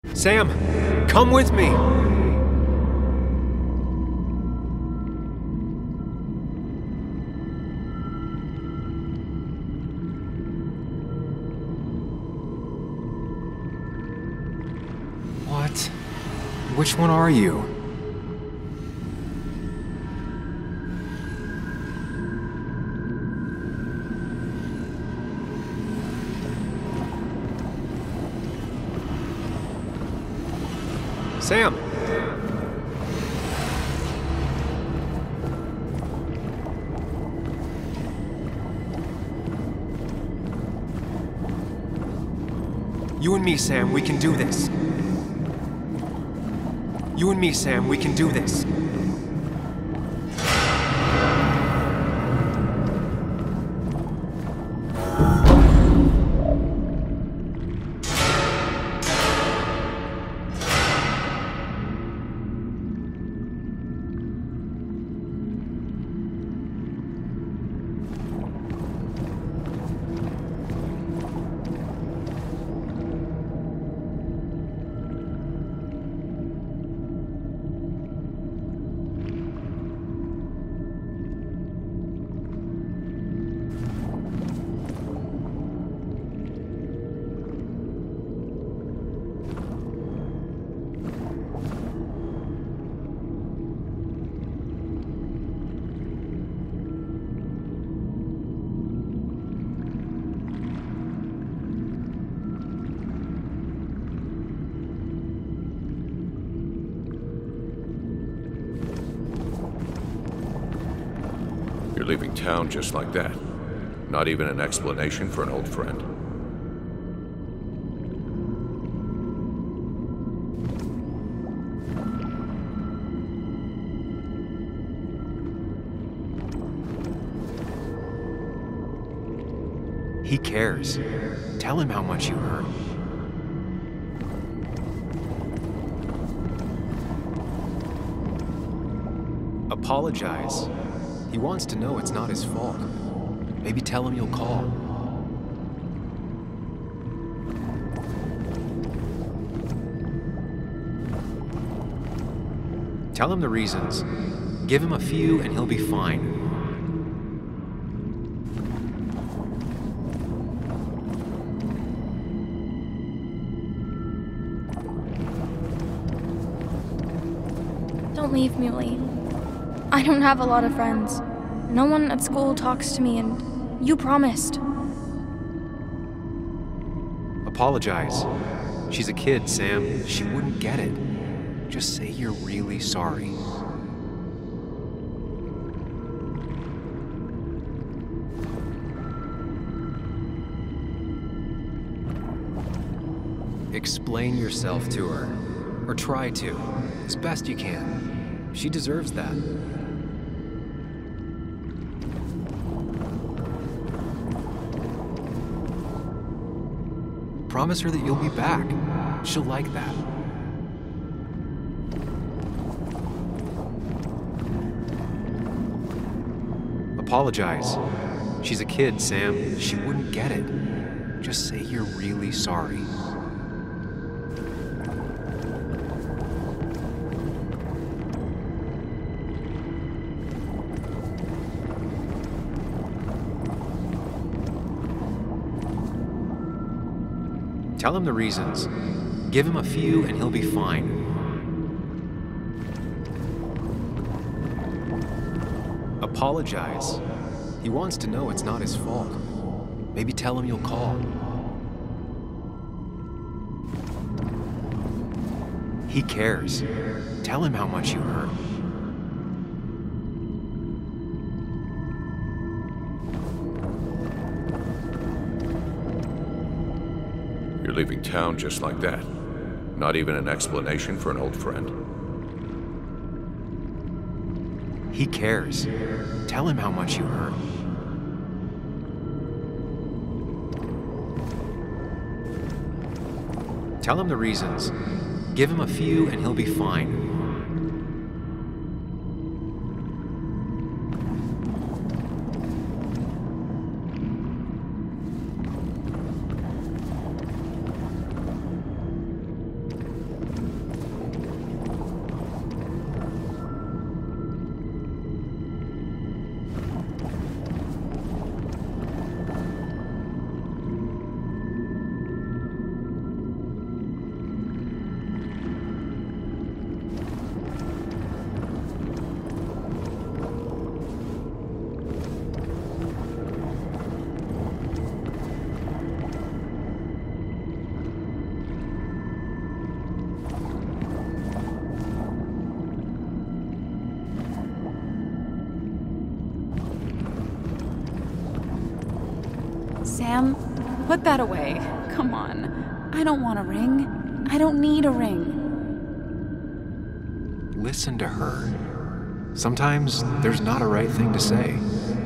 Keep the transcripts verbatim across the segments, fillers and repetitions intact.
Sam, come with me! What? Which one are you? Sam! You and me, Sam, we can do this. You and me, Sam, we can do this. You're leaving town just like that. Not even an explanation for an old friend. He cares. Tell him how much you hurt. Apologize. He wants to know it's not his fault. Maybe tell him you'll call. Tell him the reasons. Give him a few and he'll be fine. Don't leave me, Lee. I don't have a lot of friends. No one at school talks to me, and you promised. Apologize. She's a kid, Sam. She wouldn't get it. Just say you're really sorry. Explain yourself to her. Or try to. As best you can. She deserves that. Promise her that you'll be back. She'll like that. Apologize. She's a kid, Sam. She wouldn't get it. Just say you're really sorry. Tell him the reasons. Give him a few and he'll be fine. Apologize. He wants to know it's not his fault. Maybe tell him you'll call. He cares. Tell him how much you hurt. You're leaving town just like that. Not even an explanation for an old friend. He cares. Tell him how much you hurt. Tell him the reasons. Give him a few and he'll be fine. Sam, put that away. Come on. I don't want a ring. I don't need a ring. Listen to her. Sometimes there's not a right thing to say.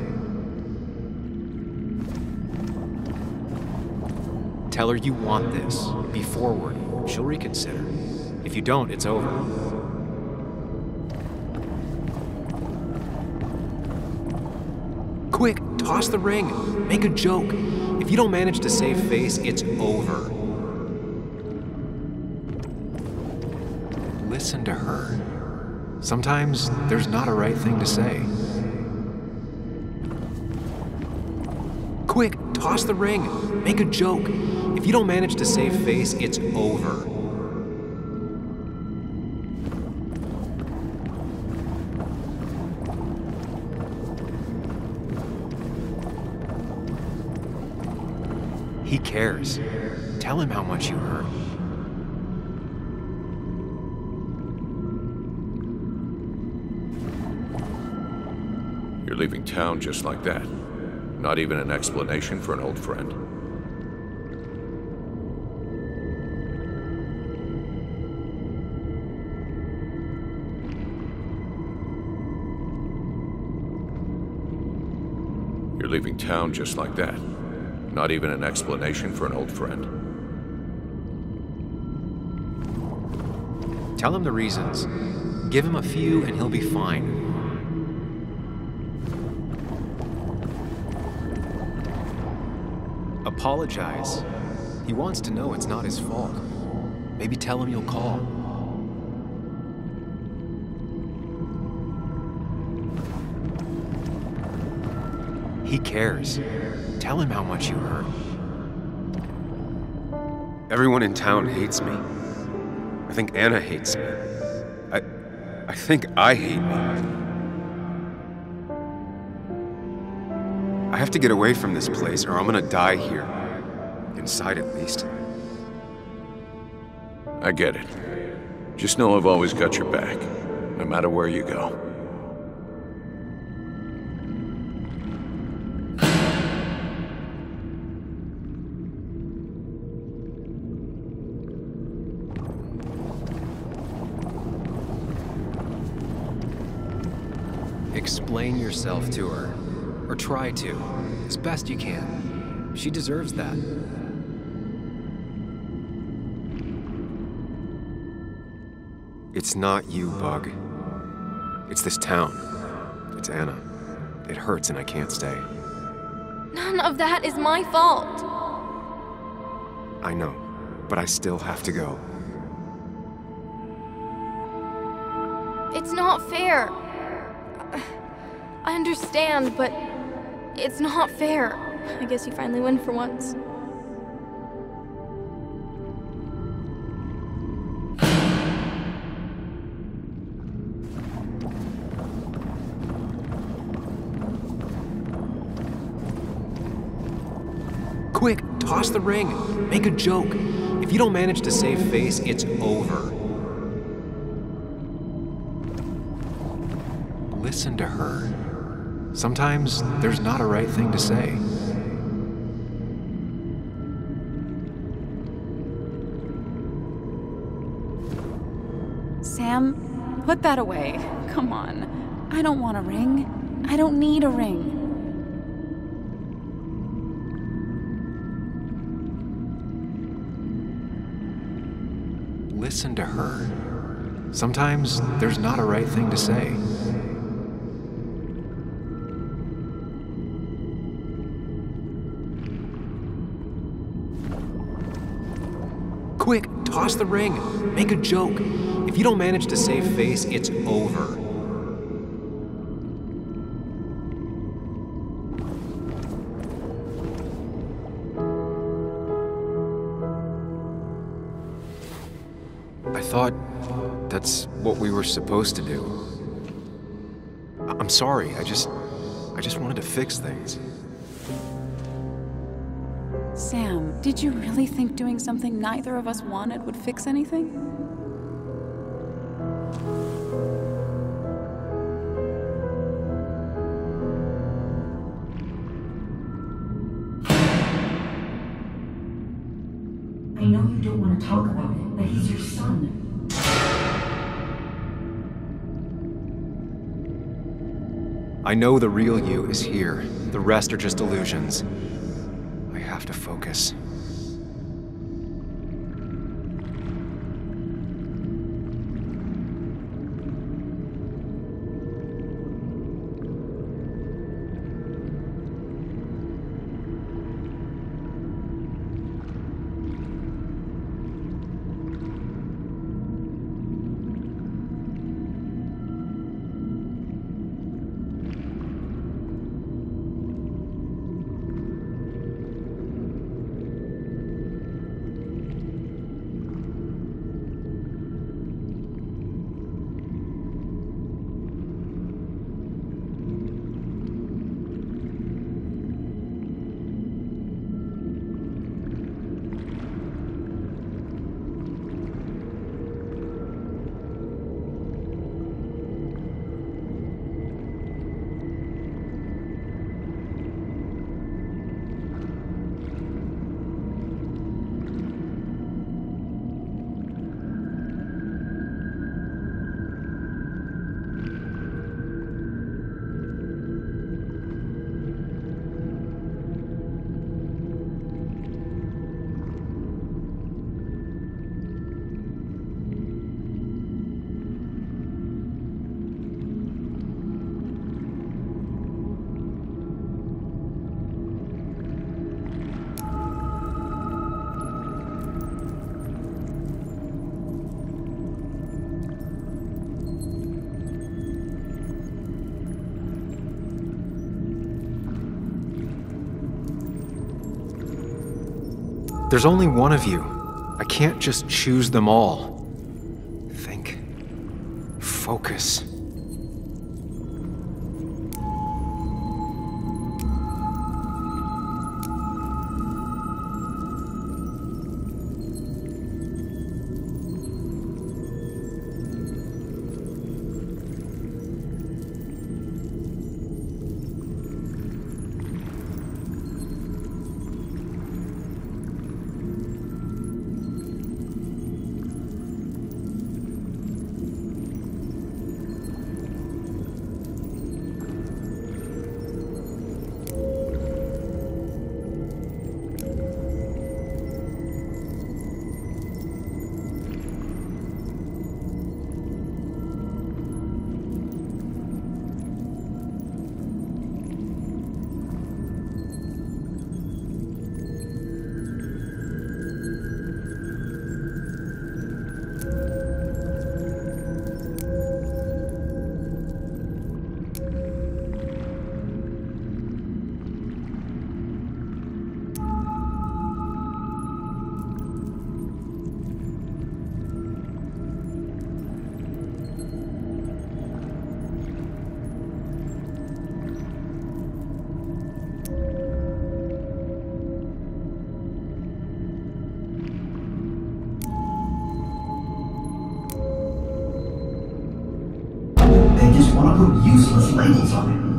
Tell her you want this. Be forward. She'll reconsider. If you don't, it's over. Quick, toss the ring. Make a joke. If you don't manage to save face, it's over. Listen to her. Sometimes there's not a right thing to say. Quick, toss the ring. Make a joke. If you don't manage to save face, it's over. He cares. Tell him how much you hurt. You're leaving town just like that. Not even an explanation for an old friend. You're leaving town just like that. Not even an explanation for an old friend. Tell him the reasons. Give him a few and he'll be fine. Apologize. He wants to know it's not his fault. Maybe tell him you'll call. He cares. Tell him how much you hurt. Everyone in town hates me. I think Anna hates me. I... I think I hate me. I have to get away from this place or I'm gonna die here. Inside at least. I get it. Just know I've always got your back, no matter where you go. Explain yourself to her. Or try to, as best you can. She deserves that. It's not you, Bug. It's this town. It's Anna. It hurts and I can't stay. None of that is my fault. I know, but I still have to go. It's not fair. I understand, but it's not fair. I guess you finally win for once. Quick, toss the ring. Make a joke. If you don't manage to save face, it's over. Listen to her. Sometimes there's not a right thing to say. Sam, put that away. Come on. I don't want a ring. I don't need a ring. Listen to her. Sometimes there's not a right thing to say. Quick, toss the ring. Make a joke. If you don't manage to save face, it's over. I thought that's what we were supposed to do. I- I'm sorry, I just... I just wanted to fix things. Sam, did you really think doing something neither of us wanted would fix anything? I know the real you is here. The rest are just illusions. I have to focus. There's only one of you. I can't just choose them all. Think. Focus. They just want to put useless labels on it.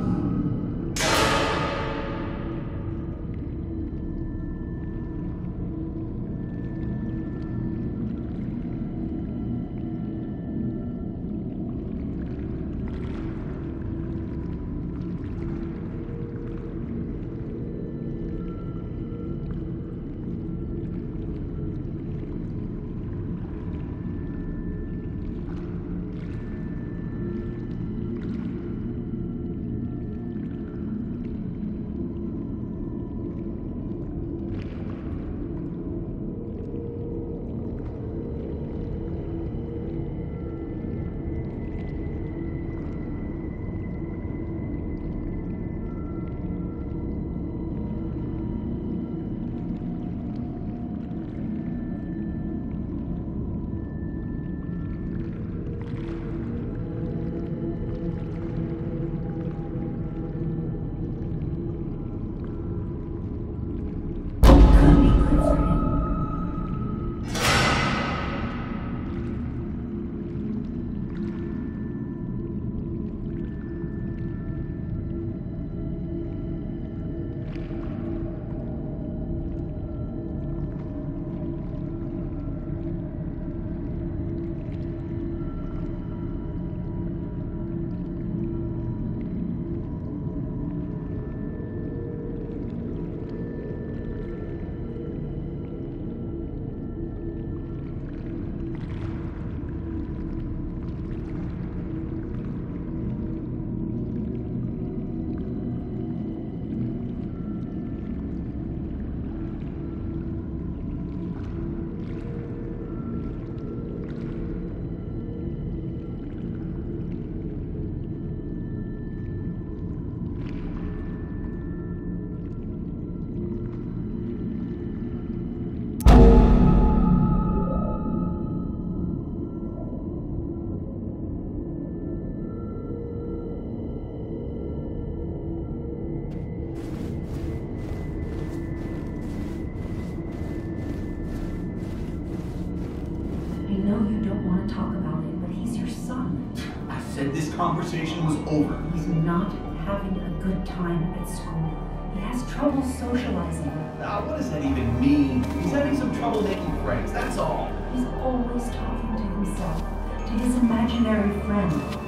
conversation was over. He's not having a good time at school. He has trouble socializing. Now, what does that even mean? He's having some trouble making friends, that's all. He's always talking to himself, to his imaginary friend.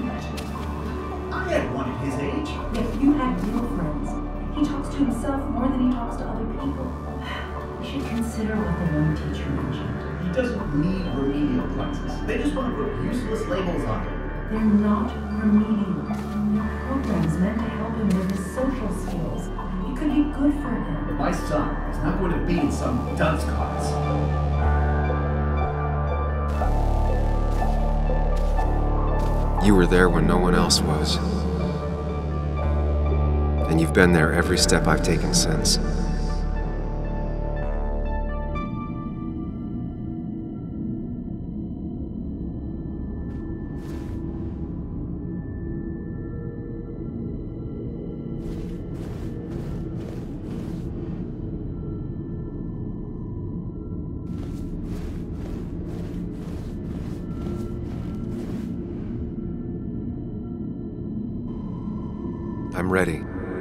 I had one at his age. If you had real friends, he talks to himself more than he talks to other people. You should consider what the one teacher mentioned. He doesn't need remedial classes. They just want to put useless labels on him. They're not remedial. They're programs meant to help him with his social skills. It could be good for him. But my son is not going to be in some dunce class. You were there when no one else was. And you've been there every step I've taken since. I'm ready.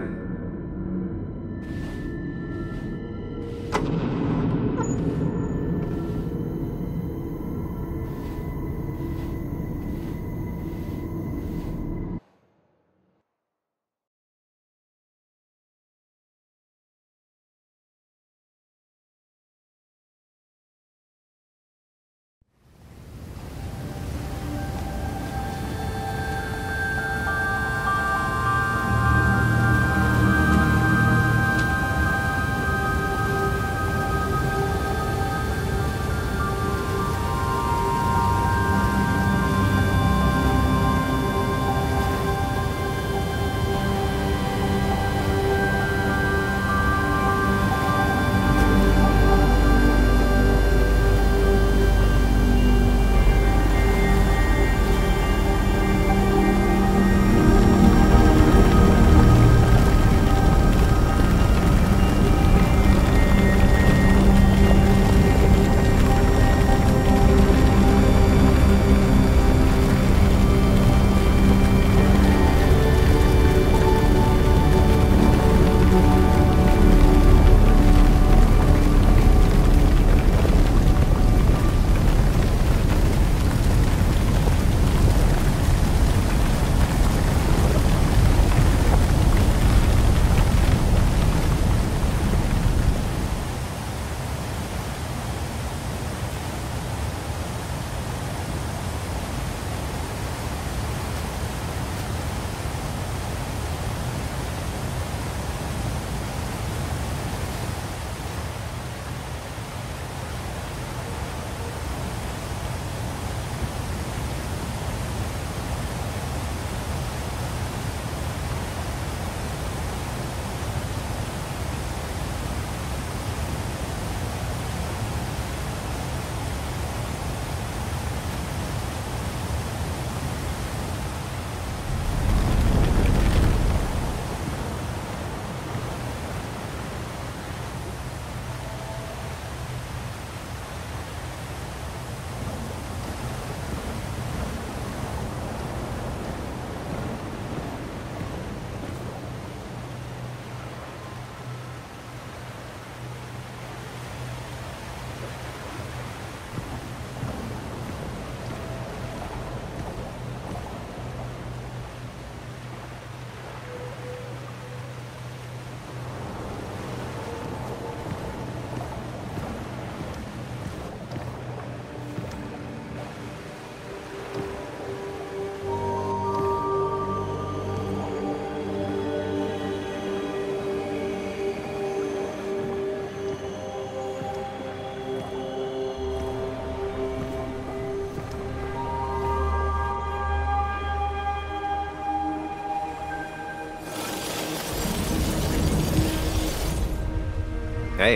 Hey.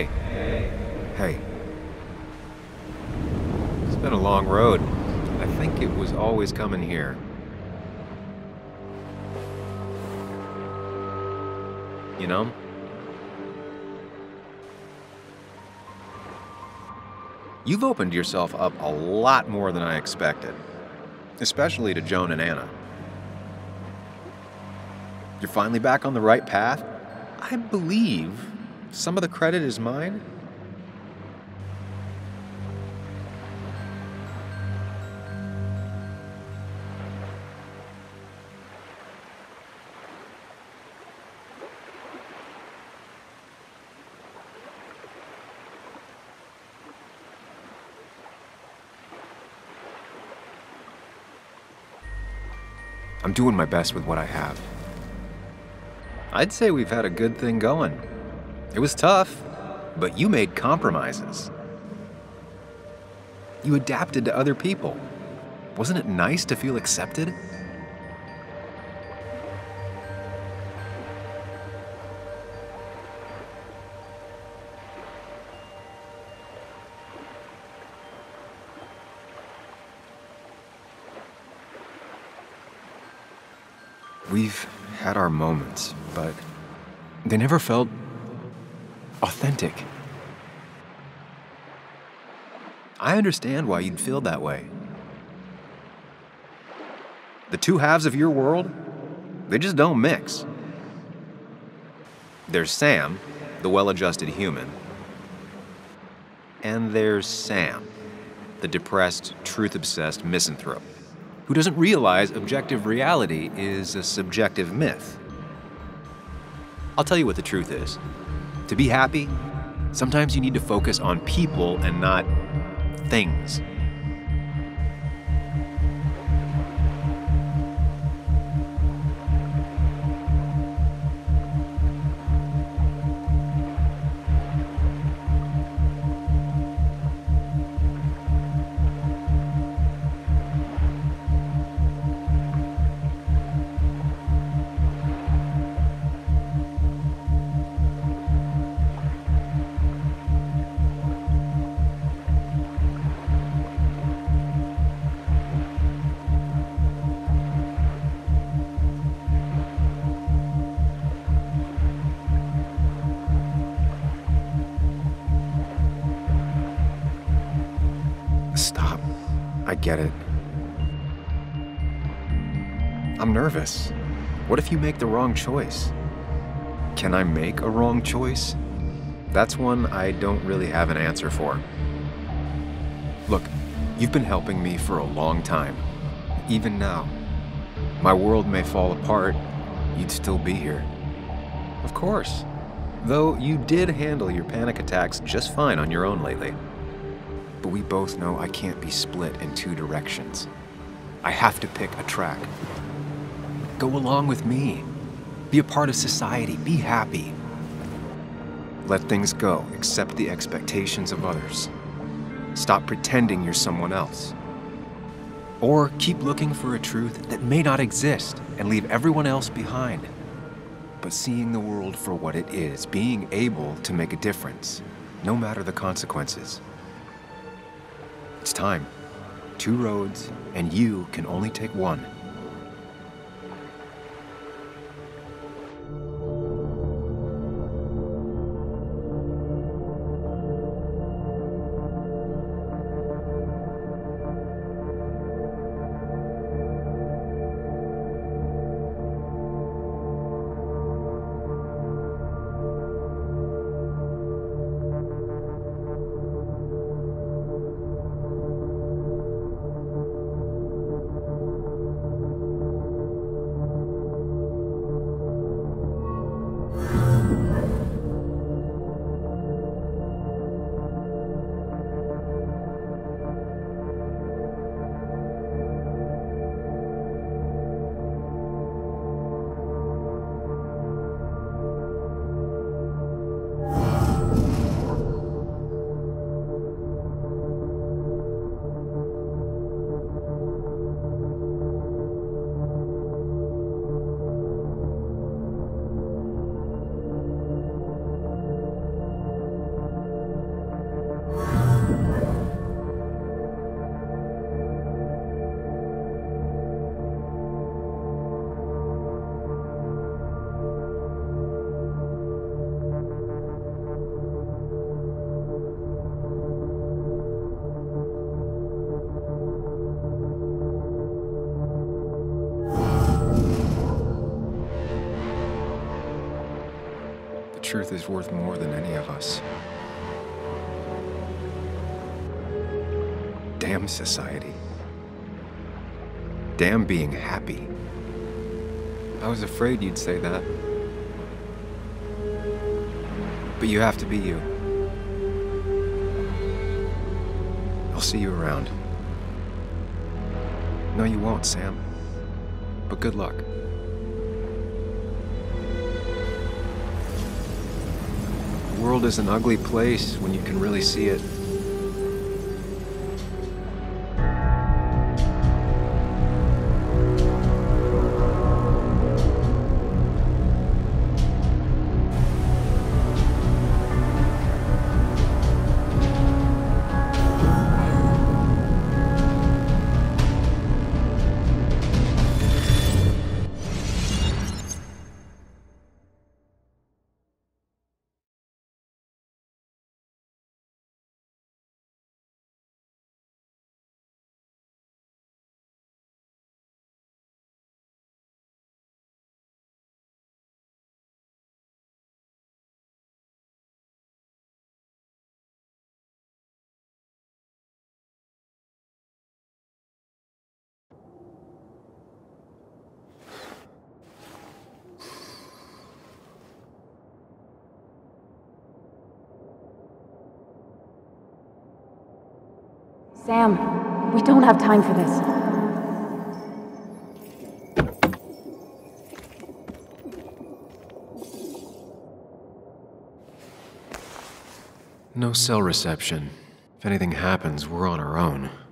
Hey. It's been a long road. I think it was always coming here. You know? You've opened yourself up a lot more than I expected. Especially to Joan and Anna. You're finally back on the right path? I believe some of the credit is mine. I'm doing my best with what I have. I'd say we've had a good thing going. It was tough, but you made compromises. You adapted to other people. Wasn't it nice to feel accepted? We've had our moments, but they never felt authentic. I understand why you'd feel that way. The two halves of your world, they just don't mix. There's Sam, the well-adjusted human, and there's Sam, the depressed, truth-obsessed misanthrope, who doesn't realize objective reality is a subjective myth. I'll tell you what the truth is. To be happy, sometimes you need to focus on people and not things. Stop. I get it. I'm nervous. What if you make the wrong choice? Can I make a wrong choice? That's one I don't really have an answer for. Look, you've been helping me for a long time. Even now. My world may fall apart, you'd still be here. Of course. Though you did handle your panic attacks just fine on your own lately. But we both know I can't be split in two directions. I have to pick a track. Go along with me. Be a part of society. Be happy. Let things go. Accept the expectations of others. Stop pretending you're someone else. Or keep looking for a truth that may not exist and leave everyone else behind. But seeing the world for what it is, being able to make a difference, no matter the consequences. It's time. Two roads, and you can only take one. truth is worth more than any of us. Damn society. Damn being happy. I was afraid you'd say that. But you have to be you. I'll see you around. No, you won't, Sam. But good luck. The world is an ugly place when you can really see it. Sam, we don't have time for this. No cell reception. If anything happens, we're on our own.